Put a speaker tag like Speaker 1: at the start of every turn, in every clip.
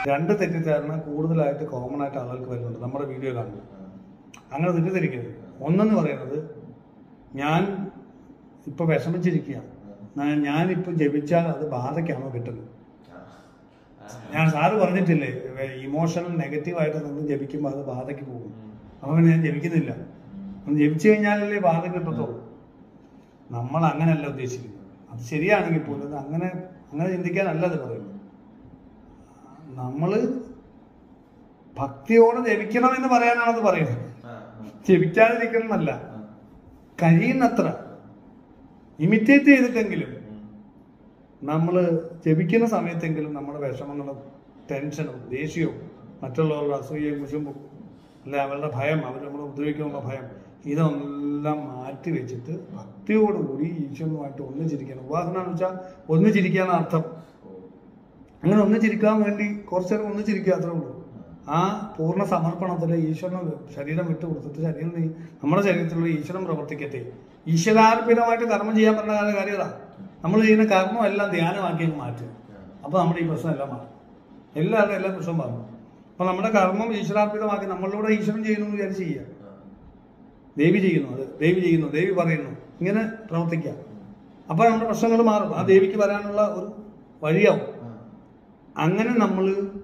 Speaker 1: രണ്ട് തെറ്റിദ്ധാരണ കൂടുതലായിട്ട് കോമൺ ആയിട്ട് ആളുകൾക്ക് വരുന്നുണ്ട് നമ്മുടെ വീഡിയോ കാണുമ്പോൾ. അങ്ങനെ തെറ്റിദ്ധരിക്കരുത്. ഒന്നെന്ന് പറയുന്നത്, ഞാൻ ഇപ്പൊ വിഷമിച്ചിരിക്കുക, ഞാനിപ്പോൾ ജപിച്ചാൽ അത് ബാധയ്ക്കാണോ കിട്ടുന്നത്? ഞാൻ സാറ് പറഞ്ഞിട്ടില്ലേ, ഇമോഷണൽ നെഗറ്റീവായിട്ട് നിന്ന് ജപിക്കുമ്പോൾ അത് ബാധയ്ക്ക് പോകും. അപ്പോൾ ഞാൻ ജപിക്കുന്നില്ല. ജപിച്ചു കഴിഞ്ഞാലല്ലേ ബാധ കിട്ടത്തുള്ളൂ. നമ്മൾ അങ്ങനെയല്ല ഉദ്ദേശിക്കുന്നത്. അത് ശരിയാണെങ്കിൽ പോലും അങ്ങനെ ചിന്തിക്കാനല്ല അത് പറയുന്നത്. നമ്മള് ഭക്തിയോടെ ജപിക്കണം എന്ന് പറയാനാണത് പറയുന്നത്. ജപിക്കാതിരിക്കണം എന്നല്ല. കഴിയുന്നത്ര ഇമിറ്റേറ്റ് ചെയ്തിട്ടെങ്കിലും നമ്മൾ ജപിക്കുന്ന സമയത്തെങ്കിലും നമ്മുടെ വിഷമങ്ങളും ടെൻഷനും ദേഷ്യവും മറ്റുള്ളവരുടെ അസൂയയും കുശുമ്പും അല്ല അവരുടെ ഭയം, അവർ നമ്മളെ ഉപദ്രവിക്കുന്നുള്ള ഭയം, ഇതെല്ലാം മാറ്റി വെച്ചിട്ട് ഭക്തിയോടുകൂടി ഈശ്വരനുമായിട്ട് ഒന്നിച്ചിരിക്കണം. ഉപാസന എന്ന് വെച്ചാൽ ഒന്നിച്ചിരിക്കാന്ന് അർത്ഥം. അങ്ങനെ ഒന്നിച്ചിരിക്കാൻ വേണ്ടി കുറച്ചു നേരം ഒന്നിച്ചിരിക്കുക, അത്രേ ഉള്ളൂ. ആ പൂർണ്ണ സമർപ്പണത്തിൽ ഈശ്വരന് ശരീരം വിട്ടു കൊടുത്തിട്ട് നമ്മുടെ ശരീരത്തിലുള്ള ഈശ്വരൻ പ്രവർത്തിക്കട്ടെ. ഈശ്വരാർപ്പിതമായിട്ട് കർമ്മം ചെയ്യാൻ പറഞ്ഞ കാര്യത. നമ്മൾ ചെയ്യുന്ന കർമ്മം എല്ലാം ധ്യാനമാക്കി മാറ്റും. അപ്പൊ നമ്മുടെ ഈ പ്രശ്നം എല്ലാം മാറും. എല്ലാവരുടെയും എല്ലാ പ്രശ്നവും മാറും. അപ്പൊ നമ്മുടെ കർമ്മം ഈശ്വരാർപ്പിതമാക്കി നമ്മളിലൂടെ ഈശ്വരൻ ചെയ്യുന്നു എന്ന് വിചാരിച്ച് ചെയ്യുക. ദേവി ചെയ്യുന്നു, അത് ദേവി ചെയ്യുന്നു, ദേവി പറയുന്നു, ഇങ്ങനെ പ്രവർത്തിക്കുക. അപ്പൊ നമ്മുടെ പ്രശ്നങ്ങൾ മാറും. ആ ദേവിക്ക് വരാനുള്ള ഒരു വഴിയാവും. അങ്ങനെ നമ്മൾ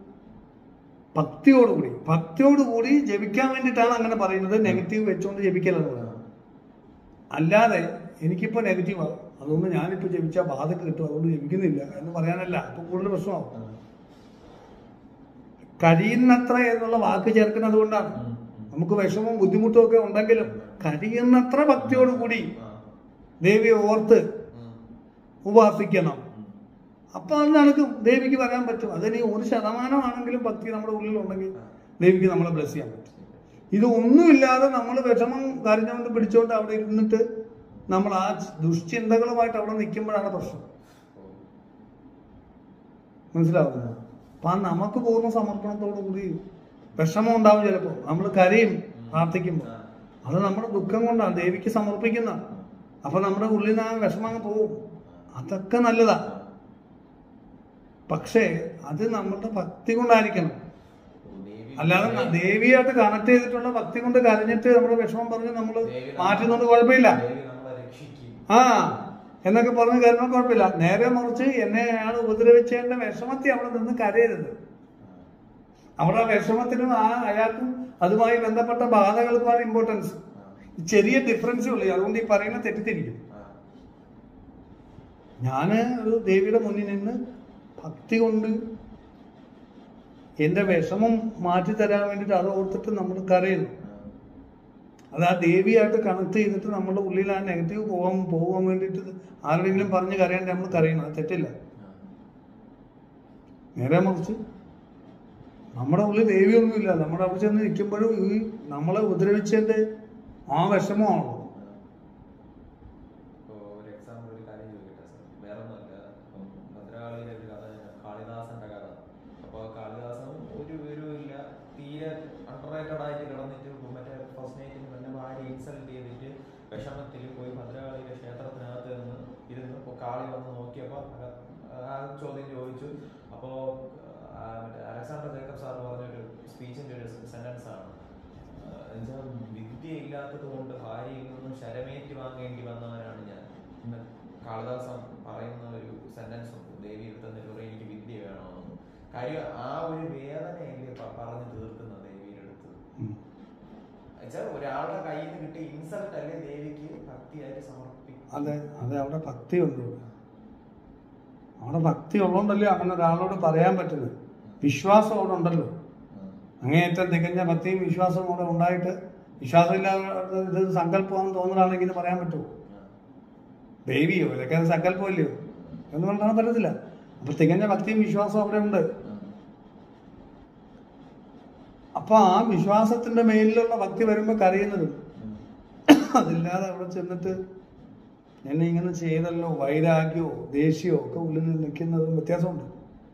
Speaker 1: ഭക്തിയോടുകൂടി ജപിക്കാൻ വേണ്ടിയിട്ടാണ് അങ്ങനെ പറയുന്നത്. നെഗറ്റീവ് വെച്ചുകൊണ്ട് ജപിക്കലെന്ന് പറയുന്നത്. അല്ലാതെ എനിക്കിപ്പോ നെഗറ്റീവാണ്, അതുകൊണ്ട് ഞാനിപ്പോ ജപിച്ചാൽ ബാധക്ക് കിട്ടും, അതുകൊണ്ട് ജപിക്കുന്നില്ല എന്ന് പറയാനല്ല. അപ്പൊ കൂടുതൽ പ്രശ്നമാവും. കഴിയുന്നത്ര എന്നുള്ള വാക്ക് ചേർക്കുന്നത് കൊണ്ടാണ്. നമുക്ക് വിഷമവും ബുദ്ധിമുട്ടും ഒക്കെ ഉണ്ടെങ്കിലും കഴിയുന്നത്ര ഭക്തിയോടുകൂടി ദേവിയെ ഓർത്ത് ഉപാസിക്കണം. അപ്പൊ അത് നടക്കും. ദേവിക്ക് വരാൻ പറ്റും. അതിന് 1% ഭക്തി നമ്മുടെ ഉള്ളിലുണ്ടെങ്കിൽ ദേവിക്ക് നമ്മളെ ബ്ലെസ് ചെയ്യാൻ പറ്റും. ഇതൊന്നുമില്ലാതെ നമ്മൾ വിഷമം കരഞ്ഞുകൊണ്ട് പിടിച്ചോണ്ട് അവിടെ ഇരുന്നിട്ട് നമ്മൾ ആ ദുഷ്ചിന്തകളുമായിട്ട് അവിടെ നിൽക്കുമ്പോഴാണ് പ്രശ്നം. മനസ്സിലാവുന്നത്? അപ്പൊ ആ നമുക്ക് പൂർണ്ണ സമർപ്പണത്തോടു കൂടി വിഷമം ഉണ്ടാവും. ചിലപ്പോൾ നമ്മൾ കരയും പ്രാർത്ഥിക്കുമ്പോൾ. അത് നമ്മുടെ ദുഃഖം കൊണ്ടാണ് ദേവിക്ക് സമർപ്പിക്കുന്ന. അപ്പൊ നമ്മുടെ ഉള്ളിൽ നിന്ന് ആ വിഷമം പോവും. അതൊക്കെ നല്ലതാ. പക്ഷേ അത് നമ്മളുടെ ഭക്തി കൊണ്ടായിരിക്കണം. അല്ലാതെ ദേവിയായിട്ട് കണക്ട് ചെയ്തിട്ടുള്ള ഭക്തി കൊണ്ട് കരഞ്ഞിട്ട് നമ്മുടെ വിഷമം പറഞ്ഞ് നമ്മൾ മാറ്റുന്നത് കുഴപ്പമില്ല. എന്നൊക്കെ പറഞ്ഞ് കരുതാൻ കുഴപ്പമില്ല. നേരെ മറിച്ച് എന്നെ അയാൾ ഉപദ്രവിച്ചതിന്റെ വിഷമത്തിൽ അവിടെ നിന്ന് കരയരുത്. അവിടെ ആ വിഷമത്തിനും അയാൾക്കും അതുമായി ബന്ധപ്പെട്ട ബാധകൾക്കുമാണ് ഇമ്പോർട്ടൻസ്. ചെറിയ ഡിഫറൻസേ ഉള്ളൂ. അതുകൊണ്ട് ഈ പറയുന്ന തെറ്റിദ്ധരിക്കും. ഞാന് ഒരു ദേവിയുടെ മുന്നിൽ നിന്ന് ഭക്തി കൊണ്ട് എന്റെ വിഷമം മാറ്റിത്തരാൻ വേണ്ടിയിട്ട് അത് ഓർത്തിട്ട് നമ്മൾ കരയുന്നു. അത് ആ ദേവിയായിട്ട് കണക്ട് ചെയ്തിട്ട് നമ്മുടെ ഉള്ളിൽ ആ നെഗറ്റീവ് പോകാൻ വേണ്ടിയിട്ട് ആരുടെങ്കിലും പറഞ്ഞ് കരയാണ്ട് നമ്മൾ കരയുന്നു. അത് തെറ്റില്ല. നേരെ മറിച്ച് നമ്മുടെ ഉള്ളിൽ ദേവിയൊന്നുമില്ല. നമ്മുടെ അവിടെ ചെന്ന് നിൽക്കുമ്പോഴും ഈ നമ്മളെ ഉപദ്രവിച്ചതിന്റെ ആ വിഷമമാണോ.
Speaker 2: വിഷമത്തിൽ പോയി ഭദ്രകാളിയുടെ ക്ഷേത്രത്തിനകത്ത് നിന്ന് ഇരുന്ന് കാളി വന്ന് നോക്കിയപ്പോൾ ആ ചോദ്യം ചോദിച്ചു. അപ്പോൾ അലക്സാണ്ടർ ജേക്കബ് സാർ പറഞ്ഞൊരു സ്പീച്ചിന്റെ ഒരു സെന്റൻസ് ആണ്, എന്നുവെച്ചാൽ വിദ്യ ഇല്ലാത്തത് കൊണ്ട് ഭാര്യയിൽ നിന്നും ശരമേറ്റ് വാങ്ങേണ്ടി വന്നവനാണ് ഞാൻ. ഇന്ന് കാളിദാസൻ പറയുന്ന ഒരു സെന്റൻസ് ഉണ്ട്. ദേവി എടുത്തെന്നിട്ട് പറയും എനിക്ക് വിദ്യ വേണമെന്ന്. കാര്യം ആ ഒരു വേദനയല്ലേ പറഞ്ഞു തീർക്കുന്ന ദേവിയുടെ അടുത്ത്. ഒരാളുടെ കയ്യിൽ നിന്ന് കിട്ടിയ ഇൻസൾട്ട് അല്ലേ ദേവിക്ക് ഭക്തിയായിട്ട് സമർപ്പിക്കും.
Speaker 1: അതെ അതെ, അവിടെ ഭക്തിയുണ്ട്. അവിടെ ഭക്തി ഉള്ളതുകൊണ്ടല്ലേ അങ്ങനെ ഒരാളോട് പറയാൻ പറ്റുന്നത്. വിശ്വാസം അവിടെ ഉണ്ടല്ലോ. അങ്ങേയറ്റം തികഞ്ഞ ഭക്തിയും വിശ്വാസവും കൂടെ ഉണ്ടായിട്ട് വിശ്വാസമില്ലാതെ ഇത് സങ്കല്പമാണെന്ന് തോന്നുന്നതാണെങ്കിൽ ഇത് പറയാൻ പറ്റുമോ? ദേവിയോ ഇതൊക്കെ സങ്കല്പമില്ലയോ എന്ന് പറഞ്ഞാൽ പറ്റത്തില്ല. അപ്പൊ തികഞ്ഞ ഭക്തിയും വിശ്വാസവും അവിടെ ഉണ്ട്. അപ്പൊ ആ വിശ്വാസത്തിന്റെ മേലിലുള്ള ഭക്തി വരുമ്പോ കരയുന്നതും അതില്ലാതെ അവിടെ ചെന്നിട്ട് എന്നെ ഇങ്ങനെ ചെയ്തല്ലോ വൈരാഗ്യമോ ദേഷ്യമോ ഒക്കെ ഉള്ളിൽ നിൽക്കുന്നതും വ്യത്യാസമുണ്ട്.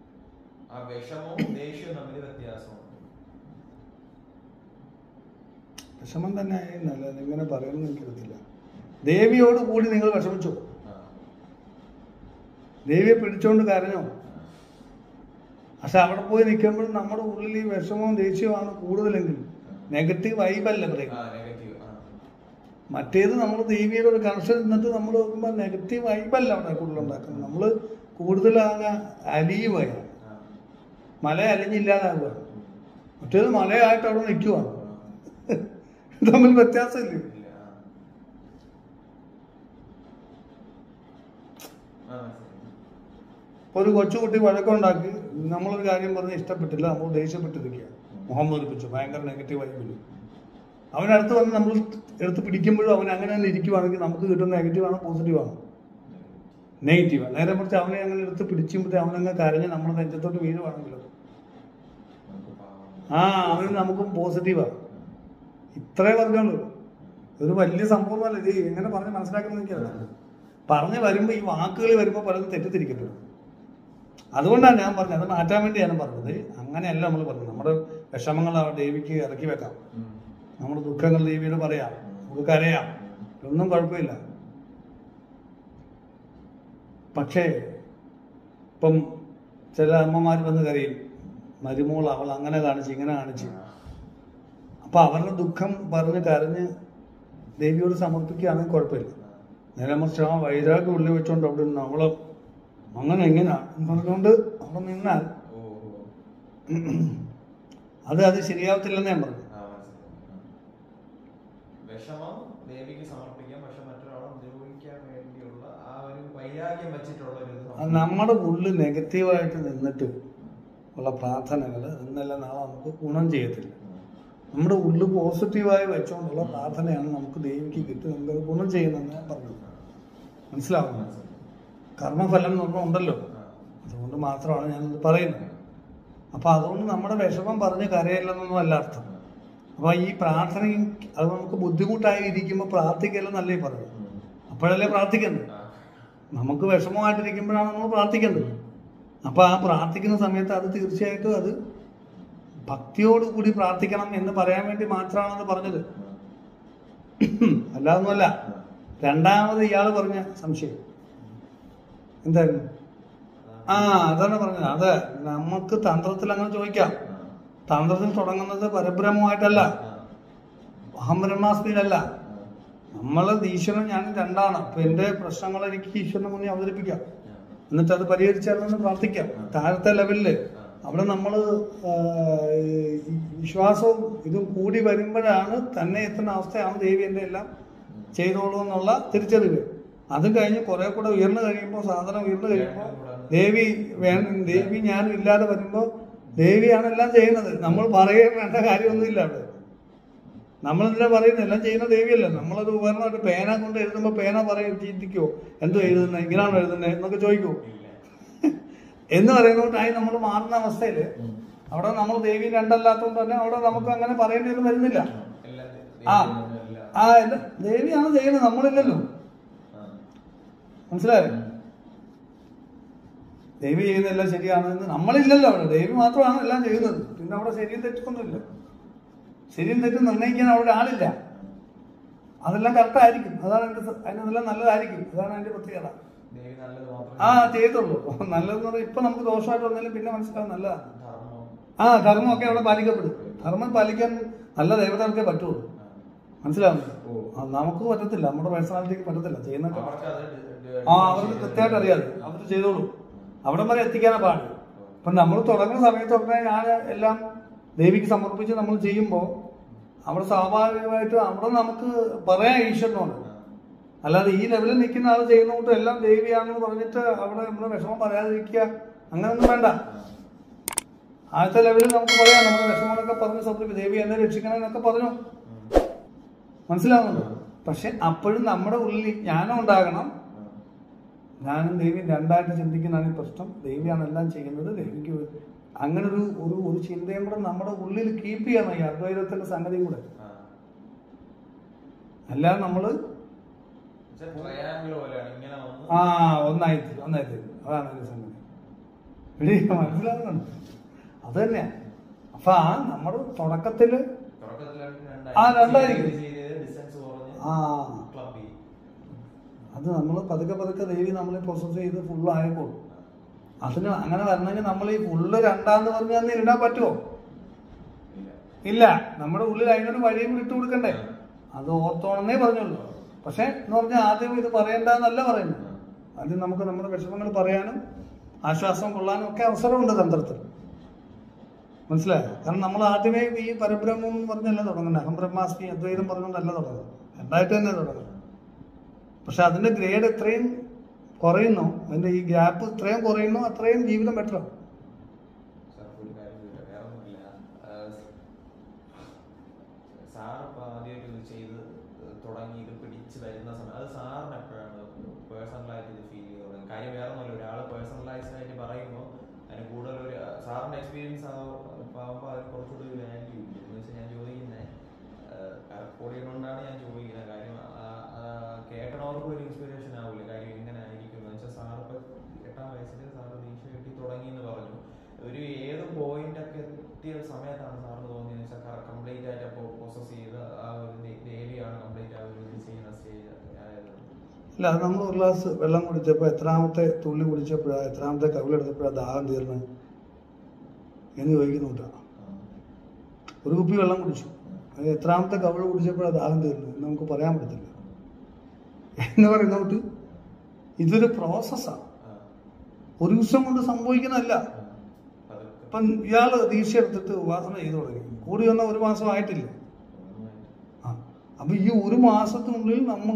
Speaker 1: വിഷമം തന്നെ ആയിരുന്നല്ല ഇങ്ങനെ പറയുന്നത് എനിക്കറിയത്തില്ല. ദേവിയോട് കൂടി നിങ്ങൾ വിഷമിച്ചോ? ദേവിയെ പിടിച്ചോണ്ട് കരഞ്ഞോ? ആ പക്ഷെ അവിടെ പോയി നിൽക്കുമ്പോൾ നമ്മുടെ ഉള്ളിൽ ഈ വിഷമവും ദേഷ്യവുമാണ് കൂടുതലെങ്കിലും നെഗറ്റീവ് വൈബല്ല ബ്രേക്ക്. മറ്റേത് നമ്മൾ ദേവിയുടെ ഒരു കണക്ഷൻ നിന്നിട്ട് നമ്മൾ നോക്കുമ്പോൾ നെഗറ്റീവ് വൈബല്ല അവിടെ കൂടുതലുണ്ടാക്കുന്നത്. നമ്മൾ കൂടുതൽ അങ്ങ് അലിയുകയാണ്, മല അലിഞ്ഞില്ലാതാവുക. മറ്റേത് മലയായിട്ട് അവിടെ നിൽക്കുവാണ്. തമ്മിൽ വ്യത്യാസമില്ലേ? ഒരു കൊച്ചുകുട്ടി വഴക്കമുണ്ടാക്കി നമ്മളൊരു കാര്യം പറഞ്ഞ് ഇഷ്ടപ്പെട്ടില്ല, നമ്മൾ ദേഷ്യപ്പെട്ടിരിക്കുക, മുഖം വീർപ്പിച്ചു, ഭയങ്കര നെഗറ്റീവ് വൈബില്. അവനടുത്ത് വന്ന് നമ്മൾ എടുത്ത് പിടിക്കുമ്പോഴും അവൻ അങ്ങനെ തന്നെ ഇരിക്കുവാണെങ്കിൽ നമുക്ക് കിട്ടുന്ന നെഗറ്റീവാണോ പോസിറ്റീവാണോ? നെഗറ്റീവാണ്. നേരെ മറിച്ച് അവനെ അങ്ങനെ എടുത്ത് പിടിക്കുമ്പോഴത്തേ അവനങ്ങ് കരഞ്ഞ് നമ്മൾ നെഞ്ചത്തോട്ട് വീഴുവാണെങ്കിലോ അവന് നമുക്കും പോസിറ്റീവാണ്. ഇത്രേ പറഞ്ഞോളൂ. ഇതൊരു വലിയ സംഭവമല്ല. ഇത് എങ്ങനെ പറഞ്ഞ് മനസ്സിലാക്കുന്നത് എനിക്കറിയാം. പറഞ്ഞ് വരുമ്പോൾ ഈ വാക്കുകൾ വരുമ്പോൾ പലതും തെറ്റിദ്ധരിക്കപ്പെടും. അതുകൊണ്ടാണ് ഞാൻ പറഞ്ഞത്, അത് മാറ്റാൻ വേണ്ടിയാണ് പറഞ്ഞത്. അങ്ങനെയല്ല നമ്മൾ പറഞ്ഞത്. നമ്മുടെ വിഷമങ്ങൾ ദേവിക്ക് ഇറക്കി വെക്കാം, നമ്മുടെ ദുഃഖങ്ങൾ ദേവിയോട് പറയാം, നമുക്ക് കരയാം, ഒന്നും കുഴപ്പമില്ല. പക്ഷേ ഇപ്പം ചില അമ്മമാർ വന്ന് കരയും, മരുമോൾ അവൾ അങ്ങനെ കാണിച്ച് ഇങ്ങനെ കാണിച്ച്. അപ്പൊ അവരുടെ ദുഃഖം പറഞ്ഞ് കരഞ്ഞ് ദേവിയോട് സമർപ്പിക്കുകയാണെങ്കിൽ കുഴപ്പമില്ല. നേരെ മറിച്ച് ആ വൈരാഗ്യം ഉള്ളിൽ വെച്ചോണ്ട് അവിടെ നിന്ന് അവള് അങ്ങനെ എങ്ങനെയാ പറഞ്ഞുകൊണ്ട് അവിടെ നിന്നാൽ അത് ശരിയാവത്തില്ലെന്ന് ഞാൻ പറഞ്ഞു. നമ്മുടെ ഉള്ളിൽ നെഗറ്റീവായിട്ട് നിന്നിട്ട് ഉള്ള പ്രാർത്ഥനകൾ ഇന്നല്ല നാളെ നമുക്ക് ഗുണം ചെയ്യത്തില്ല. നമ്മുടെ ഉള്ളിൽ പോസിറ്റീവായി വെച്ചുകൊണ്ടുള്ള പ്രാർത്ഥനയാണ് നമുക്ക് ദേവിക്ക് കിട്ടി നമുക്ക് ഗുണം ചെയ്യുന്നതെന്ന് ഞാൻ പറഞ്ഞത്. മനസ്സിലാവുന്നു? കർമ്മഫലം എന്ന് പറഞ്ഞാൽ ഉണ്ടല്ലോ, അതുകൊണ്ട് മാത്രമാണ് ഞാനത് പറയുന്നത്. അപ്പൊ അതുകൊണ്ട് നമ്മുടെ വിഷമം പറഞ്ഞ് കരയില്ലെന്നൊന്നും അല്ല അർത്ഥം. അപ്പൊ ഈ പ്രാർത്ഥനയും അത് നമുക്ക് ബുദ്ധിമുട്ടായി ഇരിക്കുമ്പോൾ പ്രാർത്ഥിക്കലെന്നല്ലേ പറഞ്ഞു. അപ്പോഴല്ലേ പ്രാർത്ഥിക്കേണ്ടത്. നമുക്ക് വിഷമമായിട്ടിരിക്കുമ്പോഴാണ് നമ്മൾ പ്രാർത്ഥിക്കേണ്ടത്. അപ്പൊ ആ പ്രാർത്ഥിക്കുന്ന സമയത്ത് അത് തീർച്ചയായിട്ടും അത് ഭക്തിയോടുകൂടി പ്രാർത്ഥിക്കണം എന്ന് പറയാൻ വേണ്ടി മാത്രമാണെന്ന് പറഞ്ഞത്, അല്ലാതൊന്നുമല്ല. രണ്ടാമത് ഇയാള് പറഞ്ഞ സംശയം എന്തായിരുന്നു? അതാണ് പറഞ്ഞത്. അത് നമുക്ക് തന്ത്രത്തിൽ അങ്ങനെ ചോദിക്കാം. തന്ത്രത്തിൽ തുടങ്ങുന്നത് പരബ്രഹ്മമായിട്ടല്ല, അഹം ബ്രഹ്മാസ്മിയിലല്ല. നമ്മള് ഈശ്വരൻ ഞാൻ രണ്ടാണ്. അപ്പൊ എന്റെ പ്രശ്നങ്ങൾ എനിക്ക് ഈശ്വരന് മുന്നിൽ അവതരിപ്പിക്കാം, എന്നിട്ട് അത് പരിഹരിച്ചാലെന്ന് പ്രാർത്ഥിക്കാം. താഴത്തെ ലെവലില് അവിടെ നമ്മൾ വിശ്വാസവും ഇതും കൂടി വരുമ്പോഴാണ് തന്നെ എത്തുന്ന അവസ്ഥയാണ് ദേവി എൻ്റെ എല്ലാം ചെയ്തോളൂ എന്നുള്ള തിരിച്ചറിവ്. അത് കഴിഞ്ഞ് കുറെ കൂടെ ഉയർന്നു കഴിയുമ്പോൾ, സാധനം ഉയർന്നു കഴിയുമ്പോൾ ദേവി ഞാനും ഇല്ലാതെ വരുമ്പോൾ ദേവിയാണ് എല്ലാം ചെയ്യുന്നത്. നമ്മൾ പറയാൻ വേണ്ട കാര്യമൊന്നുമില്ല. അവിടെ നമ്മളെന്തിനാ പറയുന്നത്? എല്ലാം ചെയ്യുന്ന ദേവിയല്ല. നമ്മളത് ഉപകരണമായിട്ട് പേന കൊണ്ട് എഴുതുമ്പോൾ പേന പറയും, ചിന്തിക്കുവോ എന്തോ എഴുതുന്നത്, ഇങ്ങനെയാണോ എഴുതുന്നത് എന്നൊക്കെ ചോദിക്കുവോ എന്ന് പറയുന്നതുകൊണ്ടായി നമ്മൾ മാറുന്ന അവസ്ഥയില് അവിടെ നമ്മൾ ദേവി രണ്ടല്ലാത്തതുകൊണ്ട് തന്നെ അവിടെ നമുക്ക് അങ്ങനെ പറയേണ്ടി വരുന്നില്ല. ദേവിയാണ് ചെയ്യുന്നത്, നമ്മളില്ലല്ലോ. മനസ്സിലായോ? ദേവി ചെയ്യുന്നതെല്ലാം ശരിയാണെന്ന് നമ്മളില്ലല്ലോ. അവിടെ ദേവി മാത്രമാണ് എല്ലാം ചെയ്യുന്നത്. പിന്നെ അവിടെ ശരിയും തെറ്റൊന്നുമില്ല. ശരിയും തെറ്റും നിർണ്ണയിക്കാൻ അവിടെ ആളില്ല. അതെല്ലാം കറക്റ്റായിരിക്കും. അതാണ് അതിനെല്ലാം നല്ലതായിരിക്കും. അതാണ് അതിന്റെ പ്രത്യേകത. ചെയ്തുള്ളൂ. നല്ലതെന്ന് പറഞ്ഞാൽ ഇപ്പൊ നമുക്ക് ദോഷമായിട്ട് വന്നാലും പിന്നെ മനസ്സിലാവും നല്ലതാണ്. ധർമ്മമൊക്കെ അവിടെ പാലിക്കപ്പെടും. ധർമ്മം പാലിക്കാൻ നല്ല ദേവതകൾക്കേ പറ്റുള്ളൂ. മനസ്സിലാവുന്നു? നമുക്ക് പറ്റത്തില്ല, നമ്മുടെ പേഴ്സണാലിറ്റിക്ക് പറ്റത്തില്ല. ചെയ്യുന്നൊക്കെ അവർക്ക് കൃത്യമായിട്ട് അറിയാതെ അവർ ചെയ്തോളൂ. അവിടെ വരെ എത്തിക്കാനാ പാട്. ഇപ്പൊ നമ്മൾ തുടങ്ങുന്ന സമയത്തൊക്കെ ഞാൻ എല്ലാം ദേവിക്ക് സമർപ്പിച്ച് നമ്മൾ ചെയ്യുമ്പോൾ അവിടെ സ്വാഭാവികമായിട്ട് അവിടെ നമുക്ക് പറയാം ഈശ്വരനോട്. അല്ലാതെ ഈ ലെവലിൽ നിൽക്കുന്ന ആൾ ചെയ്യുന്നതുകൊണ്ട് എല്ലാം ദേവിയാണെന്ന് പറഞ്ഞിട്ട് അവിടെ നമ്മുടെ വിഷമം പറയാതിരിക്കുക, അങ്ങനൊന്നും വേണ്ട. ആദ്യത്തെ ലെവലിൽ നമുക്ക് പറയാം, നമ്മുടെ വിഷമങ്ങളൊക്കെ പറഞ്ഞ് സമർപ്പിക്കും, ദേവി എന്നെ രക്ഷിക്കണമെന്നൊക്കെ പറഞ്ഞു. മനസ്സിലാവുന്നുണ്ടോ? പക്ഷെ അപ്പോഴും നമ്മുടെ ഉള്ളിൽ ജ്ഞാനം ഉണ്ടാകണം. ഞാനും ദേവിയും രണ്ടായിട്ട് ചിന്തിക്കുന്നതാണ് ഈ പ്രശ്നം. ദേവിയാണ് എല്ലാം ചെയ്യുന്നത്, ദേവിക്ക് അങ്ങനെ ഒരു ചിന്തയും കൂടെ നമ്മുടെ ഉള്ളിൽ കീപ്പ് ചെയ്യണം. ഈ അദ്വൈതത്തിന്റെ സംഗതിയും കൂടെ. അല്ലാതെ നമ്മള് ഒന്നായിത്തീരും. അതാണ് ഒരു സംഗതി. മനസ്സിലാകുന്നുണ്ട്? അത് തന്നെയാ. അപ്പൊ നമ്മുടെ തുടക്കത്തില് രണ്ടായിരിക്കും. അത് നമ്മൾ പതുക്കെ ദേവി നമ്മളെ പ്രോസസ് ചെയ്ത് ഫുള്ളായപ്പോൾ അതിന് അങ്ങനെ വരണമെങ്കിൽ നമ്മൾ ഈ ഫുള്ള് രണ്ടാന്ന് പറഞ്ഞാൽ ഇടാൻ പറ്റുമോ? ഇല്ല. നമ്മുടെ ഉള്ളിൽ അതിനൊരു വഴിയും ഇട്ട് കൊടുക്കണ്ടേ? അത് ഓർത്തോണെന്നേ പറഞ്ഞുള്ളൂ. പക്ഷെ എന്ന് പറഞ്ഞാൽ ആദ്യം ഇത് പറയണ്ടെന്നല്ല പറയുന്നത്. ആദ്യം നമുക്ക് നമ്മുടെ വിഷമങ്ങൾ പറയാനും ആശ്വാസം കൊള്ളാനും ഒക്കെ അവസരമുണ്ട് തന്ത്രത്തിൽ. മനസ്സിലായോ? കാരണം നമ്മൾ ആദ്യമേ ഈ പരബ്രഹ്മം എന്ന് പറഞ്ഞല്ല തുടങ്ങുന്നത്. അഹം ബ്രഹ്മാസ്മി അദ്വൈതം പറഞ്ഞുകൊണ്ടല്ല തുടങ്ങുന്നത്. രണ്ടായിട്ട് തന്നെ തുടങ്ങുന്നത്. പക്ഷെ അതിന്റെ ഗ്രേഡ് എത്രയും കുറയുന്നു, അതിന്റെ ഈ ഗ്യാപ്പ് ഇത്രയും കുറയുന്നു, അത്രയും ജീവിതം ബെറ്റർ.
Speaker 2: സാറിന്റെ എക്സ്പീരിയൻസ് ആകുമ്പോൾ അതിന് കുറച്ചുകൂടി ഒരു വാല്യൂ ഇല്ല എന്ന് വെച്ചാൽ ഞാൻ ചോദിക്കുന്നത് റെക്കോർഡ് ചെയ്യണോണ്ടാണ് ഞാൻ ചോദിക്കുന്നത്. കാര്യം കേൾക്കണവർക്കും ഒരു ഇൻസ്പിറേഷൻ ആവില്ല. കാര്യം ഇങ്ങനെ ആയിരിക്കും എന്ന് വെച്ചാൽ സാറിപ്പോൾ 8-ാം വയസ്സിൽ സാറ് ദീക്ഷ കിട്ടി തുടങ്ങി എന്ന് പറഞ്ഞു. ഒരു ഏത് പോയിന്റ് ഒക്കെ എത്തിയ സമയത്താണ് സാറിന് തോന്നിയെന്ന് വെച്ചാൽ കംപ്ലീറ്റ് ആയിട്ട് അപ്പോൾ പ്രോസസ് ചെയ്ത് ആ ഒരു ദേവിയാണ് കംപ്ലീറ്റ് ആ ഒരു ചെയ്യുന്ന സ്റ്റേജ് ആയത്?
Speaker 1: ഇല്ല, അത് നമ്മൾ ഒരു ഗ്ലാസ് വെള്ളം കുടിച്ചപ്പോൾ എത്രാമത്തെ തുള്ളി കുടിച്ചപ്പോഴാണ്, എത്രാമത്തെ കവിളെടുത്തപ്പോഴാണ് ദാഹം തീർന്നത് എന്ന് ചോദിക്കുന്നുണ്ടാ. ഒരു കുപ്പി വെള്ളം കുടിച്ചു, അത് എത്രാമത്തെ കവിള് കുടിച്ചപ്പോഴാണ് ദാഹം തീർന്നത് എന്ന് നമുക്ക് പറയാൻ പറ്റത്തില്ല. എന്ന് പറയുന്നോട്ട് ഇതൊരു പ്രോസസ്സാണ്, ഒരു ദിവസം കൊണ്ട് സംഭവിക്കുന്നതല്ല. ഇപ്പം ഇയാൾ ദീക്ഷ എടുത്തിട്ട് ഉപാസന ചെയ്തു തുടങ്ങി, കൂടി വന്ന 1 മാസം ആയിട്ടില്ല. അപ്പൊ ഈ 1 മാസത്തിനുള്ളിൽ നമ്മൾ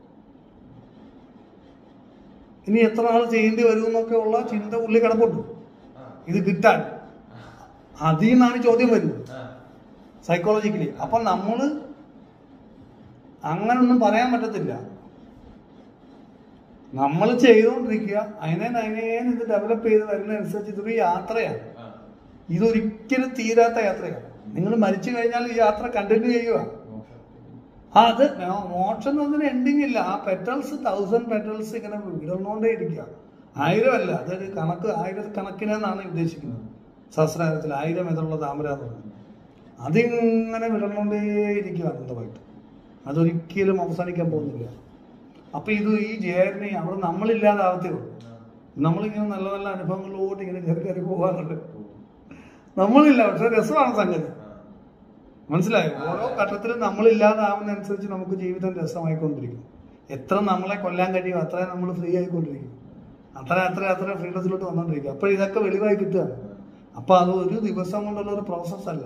Speaker 1: ഇനി എത്ര നാൾ ചെയ്യേണ്ടി വരും എന്നൊക്കെ ഉള്ള ചിന്ത ഉള്ളിൽ കിടപ്പുണ്ട്. ഇത് കിട്ടാൻ അതിൽ നിന്നാണ് ചോദ്യം വരുന്നത് സൈക്കോളജിക്കലി. അപ്പൊ നമ്മള് അങ്ങനൊന്നും പറയാൻ പറ്റത്തില്ല. നമ്മൾ ചെയ്തുകൊണ്ടിരിക്കുക, അതിനെ ഇത് ഡെവലപ്പ് ചെയ്ത് വരുന്നതനുസരിച്ച് ഇതൊരു യാത്രയാണ്. ഇതൊരിക്കലും തീരാത്ത യാത്രയാണ്. നിങ്ങൾ മരിച്ചു കഴിഞ്ഞാൽ ഈ യാത്ര കണ്ടിന്യൂ ചെയ്യുക. അത് മോക്ഷം എന്ന് പറഞ്ഞാൽ എൻഡിങ് ഇല്ല. ആ പെറ്റൽസ് 1000 പെറ്റൽസ് ഇങ്ങനെ വിടർന്നുകൊണ്ടേ ഇരിക്കുക. 1000 അല്ല, അതൊരു കണക്ക്, 1000 കണക്കിനെന്നാണ് ഉദ്ദേശിക്കുന്നത്. സഹസ്രാരത്തിൽ 1000 എന്നുള്ളത് താമര എന്ന് പറയുന്നത്. അതിങ്ങനെ വിടർന്നുകൊണ്ടേ ഇരിക്കുക അനന്തമായിട്ട്. അതൊരിക്കലും അവസാനിക്കാൻ പോകുന്നില്ല. അപ്പൊ ഇത് ഈ ജേർണി അവിടെ നമ്മളില്ലാതാവത്തേ ഉള്ളൂ. നമ്മളിങ്ങനെ നല്ല നല്ല അനുഭവങ്ങളിലോട്ട് ഇങ്ങനെ കയറി പോകാറുണ്ട്. നമ്മളില്ല, പക്ഷെ രസമാണ് സംഗതി. മനസ്സിലായോ? ഓരോ ഘട്ടത്തിലും നമ്മളില്ലാതാവുന്നതനുസരിച്ച് നമുക്ക് ജീവിതം രസമായിക്കൊണ്ടിരിക്കും. എത്ര നമ്മളെ കൊല്ലാൻ കഴിയും അത്രയും നമ്മൾ ഫ്രീ ആയിക്കൊണ്ടിരിക്കും. അത്ര ഫ്രീഡത്തിലോട്ട് വന്നോണ്ടിരിക്കും. അപ്പോൾ ഇതൊക്കെ വെളിവായി കിട്ടുകയാണ്. അപ്പൊ അത് ഒരു ദിവസം കൊണ്ടുള്ള ഒരു പ്രോസസ്സല്ല.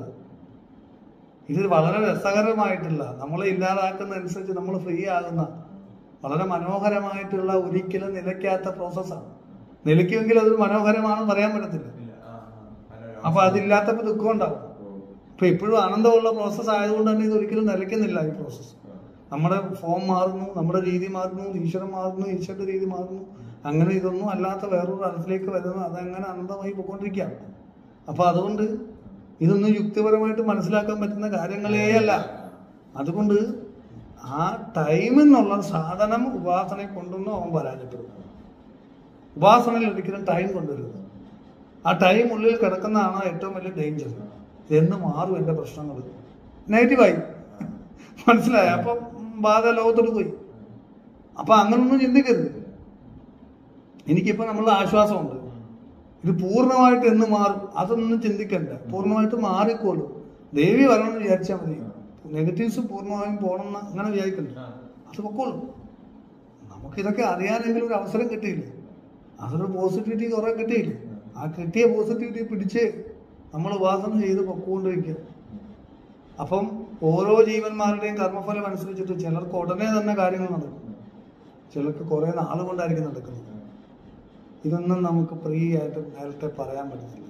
Speaker 1: ഇത് വളരെ രസകരമായിട്ടുള്ള, നമ്മളെ ഇല്ലാതാക്കുന്നതനുസരിച്ച് നമ്മൾ ഫ്രീ ആകുന്ന വളരെ മനോഹരമായിട്ടുള്ള, ഒരിക്കലും നിലയ്ക്കാത്ത പ്രോസസ്സാണ്. നിലയ്ക്കുമെങ്കിൽ അതൊരു മനോഹരമാണെന്ന് പറയാൻ പറ്റത്തില്ല. അപ്പൊ അതില്ലാത്തപ്പോ ദുഃഖം ഉണ്ടാവും. ഇപ്പൊ എപ്പോഴും ആനന്ദമുള്ള പ്രോസസ്സ് ആയതുകൊണ്ട് തന്നെ ഇത് ഒരിക്കലും നിലയ്ക്കുന്നില്ല. ഈ പ്രോസസ്സ് നമ്മുടെ ഫോം മാറുന്നു, നമ്മുടെ രീതി മാറുന്നു, ഈശ്വരൻ മാറുന്നു, ഈശ്വരന്റെ രീതി മാറുന്നു. അങ്ങനെ ഇതൊന്നും അല്ലാത്ത വേറൊരു തലത്തിലേക്ക് വരുന്നു. അതങ്ങനെ അനന്തമായി പോയിക്കൊണ്ടിരിക്കുകയാണ്. അപ്പൊ അതുകൊണ്ട് ഇതൊന്നും യുക്തിപരമായിട്ട് മനസ്സിലാക്കാൻ പറ്റുന്ന കാര്യങ്ങളേ അല്ല. അതുകൊണ്ട് ആ ടൈം എന്നുള്ള സാധനം ഉപാസനയെ കൊണ്ടൊന്നും അവൻ പരാജയപ്പെടും. ഉപാസനയിൽ ഒരിക്കലും ടൈം കൊണ്ടുവരുന്നത്. ആ ടൈം ഉള്ളിൽ കിടക്കുന്നതാണ് ഏറ്റവും വലിയ ഡേഞ്ചർ. എന്ന് മാറും എൻ്റെ പ്രശ്നങ്ങൾ നെഗറ്റീവായി. മനസ്സിലായി? അപ്പം ബാധ ലോകത്തോട് പോയി. അപ്പൊ അങ്ങനൊന്നും ചിന്തിക്കരുത്. എനിക്കിപ്പോ നമ്മളുടെ ആശ്വാസമുണ്ട്. ഇത് പൂർണ്ണമായിട്ട് എന്ന് മാറും അതൊന്നും ചിന്തിക്കണ്ട. പൂർണ്ണമായിട്ട് മാറിക്കോളും. ദേവി വരണമെന്ന് വിചാരിച്ചാൽ മതി. നെഗറ്റീവ്സ് പൂർണ്ണമായും പോകണമെന്ന് അങ്ങനെ വിചാരിക്കണ്ട. അത് പൊക്കോളും. നമുക്കിതൊക്കെ അറിയാനെങ്കിലും ഒരു അവസരം കിട്ടിയില്ലേ? അതൊരു പോസിറ്റിവിറ്റി കുറെ കിട്ടിയില്ലേ? ആ കിട്ടിയ പോസിറ്റിവിറ്റി പിടിച്ച് നമ്മൾ ഉപാസന ചെയ്ത് പൊക്കോണ്ടിരിക്കുക. അപ്പം ഓരോ ജീവന്മാരുടെയും കർമ്മഫലം അനുസരിച്ചിട്ട് ചിലർക്ക് ഉടനെ തന്നെ കാര്യങ്ങൾ നടക്കും, ചിലർക്ക് കുറെ നാൾ കൊണ്ടായിരിക്കും നടക്കുന്നത്. ഇതൊന്നും നമുക്ക് ഫ്രീ ആയിട്ട് നേരത്തെ പറയാൻ പറ്റത്തില്ല.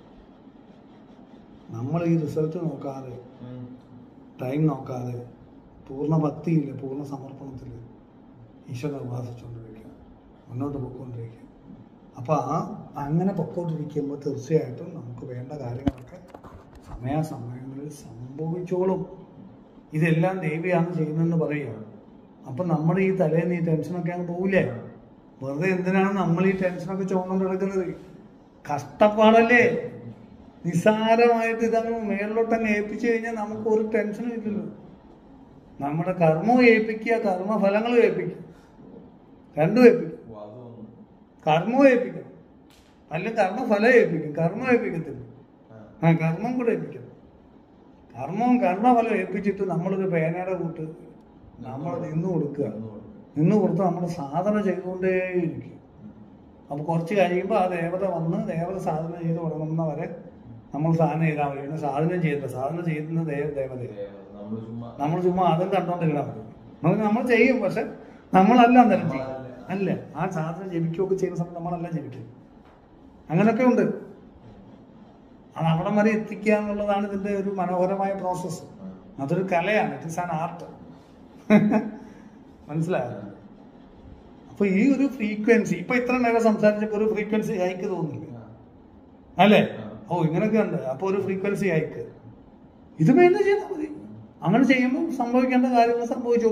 Speaker 1: നമ്മൾ ഈ റിസൾട്ട് നോക്കാതെ, ടൈം നോക്കാതെ, പൂർണ്ണ ഭക്തിയില്ല, പൂർണ്ണ സമർപ്പണത്തിൽ ഈശ്വരനെ ഉപാസിച്ചുകൊണ്ടിരിക്കുക, മുന്നോട്ട് പൊയ്ക്കൊണ്ടിരിക്കുക. അപ്പൊ അങ്ങനെ പൊക്കോണ്ടിരിക്കുമ്പോൾ തീർച്ചയായിട്ടും നമുക്ക് വേണ്ട കാര്യങ്ങളൊക്കെ സമയാസമയങ്ങളിൽ സംഭവിച്ചോളും. ഇതെല്ലാം ദേവിയാണ് ചെയ്യുന്നതെന്ന് പറയുക. അപ്പൊ നമ്മൾ ഈ തലേന്ന് ഈ ടെൻഷനൊക്കെ അങ്ങ് പോവില്ലേ? വെറുതെ എന്തിനാണ് നമ്മൾ ഈ ടെൻഷനൊക്കെ ചുമന്നുകൊണ്ട് കിടക്കുന്നത്? കഷ്ടപ്പാടല്ലേ? നിസ്സാരമായിട്ട് ഇതങ്ങ് മേളിലോട്ടങ്ങ് ഏൽപ്പിച്ചു കഴിഞ്ഞാൽ നമുക്ക് ഒരു ടെൻഷനും ഇല്ലല്ലോ. നമ്മുടെ കർമ്മവും ഏൽപ്പിക്കുക, കർമ്മഫലങ്ങളും ഏൽപ്പിക്കുക, രണ്ടും ഏൽപ്പിക്കുക. കർമ്മവും ഏൽപ്പിക്കണം, അല്ലെങ്കിൽ കർമ്മഫലം ഏൽപ്പിക്കും, കർമ്മം ഏൽപ്പിക്കത്തില്ല. കർമ്മം കൂടെ ഏൽപ്പിക്കും. കർമ്മവും കർമ്മഫലം ഏൽപ്പിച്ചിട്ട് നമ്മളൊരു പേനയുടെ കൂട്ട് നമ്മൾ നിന്ന് കൊടുത്ത് നമ്മൾ സാധന ചെയ്തുകൊണ്ടേയിരിക്കും. അപ്പോൾ കുറച്ച് കഴിയുമ്പോൾ ആ ദേവത വന്ന് ദേവത സാധന ചെയ്ത് തുടങ്ങുന്നവരെ നമ്മൾ സാധനം ചെയ്താൽ മതി. പിന്നെ സാധനം ചെയ്യുന്ന ദേവതയെ നമ്മൾ ചുമ്മാ അതും കണ്ടോണ്ടിരുന്നാൽ മതി. നമ്മൾ ചെയ്യും, പക്ഷെ നമ്മളല്ല അന്നേരം ചെയ്യും. അല്ല, ആ സാധനം ജപിക്കുകയൊക്കെ ചെയ്യുന്ന സമയത്ത് നമ്മളല്ല ജപിക്കും. അങ്ങനെയൊക്കെ ഉണ്ട്. അത് അവിടം വരെ എത്തിക്കുക എന്നുള്ളതാണ് ഇതിന്റെ ഒരു മനോഹരമായ പ്രോസസ്സ്. അതൊരു കലയാണ്. It is an art. മനസ്സിലായോ? അപ്പൊ ഈ ഒരു ഫ്രീക്വൻസി ഇപ്പൊ ഇത്ര നേരം സംസാരിച്ചപ്പോ ഒരു ഫ്രീക്വൻസി ഹൈക്ക് തോന്നില്ല അല്ലേ? ഇങ്ങനെയൊക്കെ ഉണ്ട്. അപ്പൊ ഒരു ഫ്രീക്വൻസി ഹൈക്ക്. ഇത് പിന്നെ ചെയ്താൽ മതി. അങ്ങനെ ചെയ്യുമ്പോൾ സംഭവിക്കേണ്ട കാര്യങ്ങൾ സംഭവിച്ചു.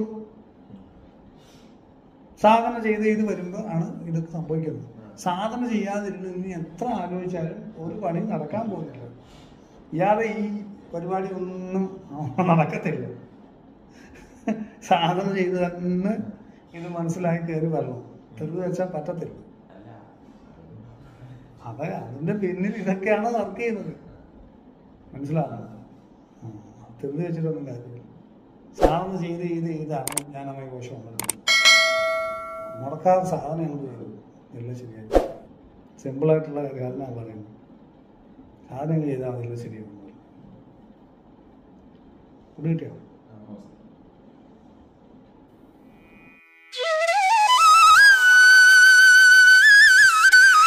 Speaker 1: സാധന ചെയ്ത് വരുമ്പോൾ ആണ് ഇതൊക്കെ സംഭവിക്കുന്നത്. സാധന ചെയ്യാതിരുന്ന് ഇനി എത്ര ആലോചിച്ചാലും ഒരു പണി നടക്കാൻ പോകുന്നില്ല. ഇയാളെ ഈ പരിപാടി ഒന്നും നടക്കത്തില്ല. സാധന ചെയ്ത് തന്നെ ഇത് മനസ്സിലാക്കി കയറി വരണം. തെളിവ് വെച്ചാൽ പറ്റത്തില്ല. അതിന്റെ പിന്നിൽ ഇതൊക്കെയാണ് വർക്ക് ചെയ്യുന്നത്. മനസ്സിലാകുന്നത്? തെളിവ് വെച്ചിട്ടൊന്നും കാര്യമില്ല. സാധന ചെയ്താണ് ജ്ഞാനമയ കോശം ഉള്ളത്. മുടക്കാതെ സാധനം എന്ത് ചെയ്തു എല്ലാം ശരിയായി. സിമ്പിളായിട്ടുള്ള കാര്യമാണ് പറയുന്നത്. സാധനം ചെയ്താൽ അതെല്ലാം ശരിയാകും. കിട്ടിയോ?